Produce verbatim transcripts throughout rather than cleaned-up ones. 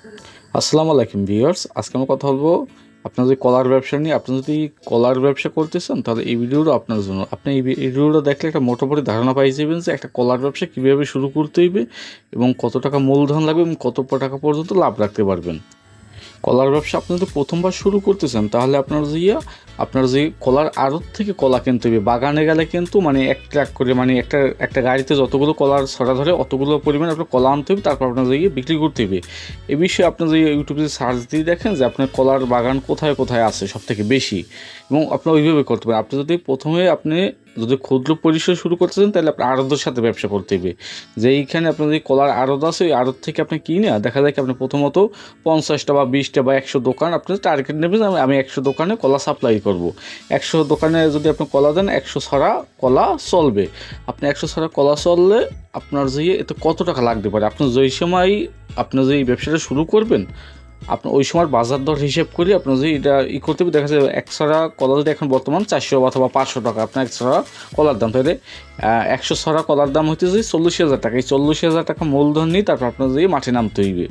আসসালামু আলাইকুম ভিউয়ার্স, আজকে আমরা কথা বলবো আপনার যদি কলার ব্যবসা নিয়ে। আপনি যদি কলার ব্যবসা করতেছেন তাহলে এই ভিডিওটা আপনার জন্য। আপনি এই ভিডিওটা দেখলে একটা মোটামুটি ধারণা পাই যাবেন যে একটা কলার ব্যবসা কীভাবে শুরু করতে হইবে এবং কত টাকা মূলধন লাগবে এবং কত টাকা পর্যন্ত লাভ রাখতে পারবেন। কলার ব্যবসা আপনি যদি প্রথমবার শুরু করতেছেন তাহলে আপনার যে আপনার যে কলার আড়ত থেকে কলা কিনতে হবে। বাগানে গেলে কিন্তু মানে এক ট্রাক করে মানে একটা একটা গাড়িতে যতগুলো কলার ছড়া ধরে অতগুলো পরিমাণে আপনার কলা আনতে হবে, তারপর আপনার যে বিক্রি করতে হবে। এ বিষয়ে আপনি যে ইউটিউবে সার্চ দিয়ে দেখেন যে আপনার কলার বাগান কোথায় কোথায় আছে সব থেকে বেশি, এবং আপনি ওইভাবে করতে পারেন। আপনি যদি প্রথমে আপনি যদি ক্ষুদ্র পরিসরে শুরু করতে চান তাহলে আপনার আড়তের সাথে ব্যবসা করতে হবে। যে এইখানে আপনার যে কলার আড়ত আছে ওই আড়ত থেকে আপনি কিনে দেখা যায় কি আপনি প্রথমত পঞ্চাশটা বা বিশটা বা একশো দোকান আপনি টার্গেট নেবেন। আমি একশো দোকানে কলা সাপ্লাই করব। একশো দোকানে যদি আপনি কলা দেন একশো ছড়া কলা চলবে। আপনি একশো ছড়া কলা চললে আপনার যে এতে কত টাকা লাগতে পারে, আপনি যেই সময় আপনি যে এই ব্যবসাটা শুরু করবেন আপনার ওই সময় বাজার দর হিসেব করে আপনার যদি এটা ই করতে হবে। দেখা যায় এক ছড়া কলা যদি এখন বর্তমান চারশো অথবা পাঁচশো টাকা আপনার এক ছড়া কলার দাম, তাহলে একশো ছড়া কলার দাম হইতে যে চল্লিশ হাজার টাকা। এই চল্লিশ হাজার টাকা মূলধন নিয়ে তারপর আপনার যে মাঠে নামতে হইবে।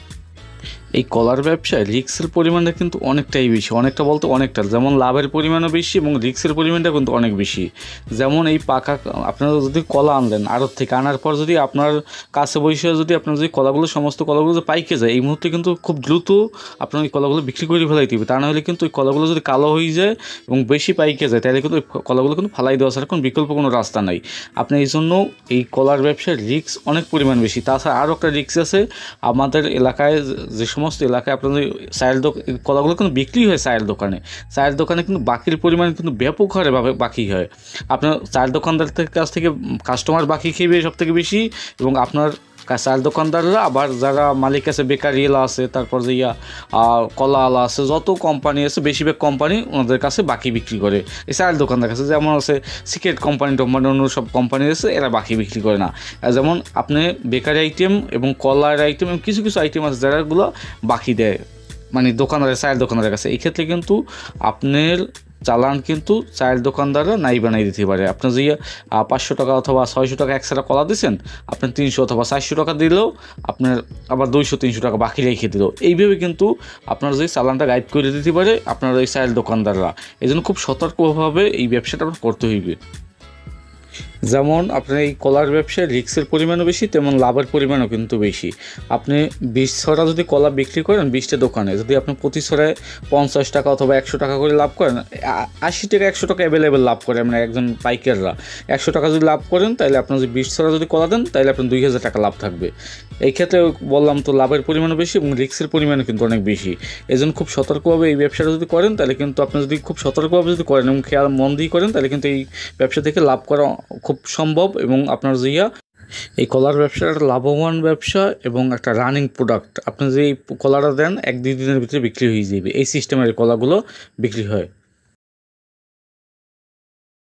এই কলার ব্যবসায় রিস্কের পরিমাণটা কিন্তু অনেকটাই বেশি, অনেকটা বলতে অনেকটা। যেমন লাভের পরিমাণও বেশি এবং রিস্কের পরিমাণটা কিন্তু অনেক বেশি। যেমন এই পাকা আপনারা যদি কলা আনলেন আড়ত থেকে, আনার পর যদি আপনার কাছে বসে যদি আপনার যদি কলাগুলো সমস্ত কলাগুলো যদি পাইকে যায়, এই মুহূর্তে কিন্তু খুব দ্রুত আপনার ওই কলাগুলো বিক্রি করে ফেলাইতে হবে। তা না হলে কিন্তু ওই কলাগুলো যদি কালো হয়ে যায় এবং বেশি পাইকে যায় তাহলে কিন্তু ওই কলাগুলো কিন্তু ফালাই দেওয়া ছাড়া কোনো বিকল্প কোনো রাস্তা নাই। আপনি এই জন্য এই কলার ব্যবসার রিস্ক অনেক পরিমাণ বেশি। তাছাড়া আরও একটা রিস্ক আছে, আমাদের এলাকায় যে সমস্ত এলাকায় আপনাদের চায়ের দোকান কলাগুলো কিন্তু বিক্রি হয় চায়ের দোকানে, চায়ের দোকানে কিন্তু বাকির পরিমাণ কিন্তু ব্যাপক হারে বাকি হয়। আপনার চায়ের দোকানদারদের কাছ থেকে কাস্টমার বাকি খেয়ে সব থেকে বেশি, এবং আপনার চায়ের দোকানদাররা আবার যারা মালিক আছে বেকারি এলা আছে, তারপর যে ইয়া কলা আলা আছে, যত কোম্পানি আছে বেশিরভাগ কোম্পানি ওনাদের কাছে বাকি বিক্রি করে। এই চায়ের দোকানদার কাছে যেমন আছে সিক্রেট কোম্পানি টোম্পানি অন্য সব কোম্পানি আছে, এরা বাকি বিক্রি করে না। যেমন আপনি বেকারি আইটেম এবং কলার আইটেম এবং কিছু কিছু আইটেম আছে যারাগুলো বাকি দেয় মানে দোকানদারের চায়ের দোকানদারের কাছে। এই ক্ষেত্রে কিন্তু আপনার চালান কিন্তু চায়ের দোকানদাররা নাই বানাই দিতে পারে। আপনার যে পাঁচশো টাকা অথবা ছয়শো টাকা একসাথে কলা দিচ্ছেন, আপনার তিনশো অথবা চারশো টাকা দিলেও আপনার আবার দুইশো তিনশো টাকা বাকি রেখে দিল। এইভাবে কিন্তু আপনার যে চালানটা গাইড করে দিতে পারে আপনার ওই চায়ের দোকানদাররা। এই জন্য খুব সতর্কভাবে এই ব্যবসাটা আপনার করতে হইবে। যেমন আপনার এই কলার ব্যবসায় রিস্কের পরিমাণও বেশি, তেমন লাভের পরিমাণও কিন্তু বেশি। আপনি বিশ ছড়া যদি কলা বিক্রি করেন বিশটা দোকানে, যদি আপনি প্রতি ছড়ায় পঞ্চাশ টাকা অথবা একশো টাকা করে লাভ করেন, আশি টাকা একশো টাকা অ্যাভেলেবেল লাভ করে মানে একজন পাইকাররা। একশো টাকা যদি লাভ করেন তাহলে আপনার যদি বিশ ছড়া যদি কলা দেন তাহলে আপনার দুই হাজার টাকা লাভ থাকবে। এই ক্ষেত্রে বললাম তো লাভের পরিমাণও বেশি এবং রিস্কের পরিমাণও কিন্তু অনেক বেশি। এই জন্য খুব সতর্কভাবে এই ব্যবসাটা যদি করেন তাহলে কিন্তু আপনি যদি খুব সতর্কভাবে যদি করেন এবং খেয়াল মন দিয়ে করেন তাহলে কিন্তু এই ব্যবসা থেকে লাভ করা খুব সম্ভব। এবং আপনার যে এই কলার ব্যবসা একটা লাভবান ব্যবসা এবং একটা রানিং প্রোডাক্ট। আপনি যে এই কলাটা দেন এক দুই দিনের ভিতরে বিক্রি হয়ে যাবে, এই সিস্টেমের কলাগুলো বিক্রি হয়।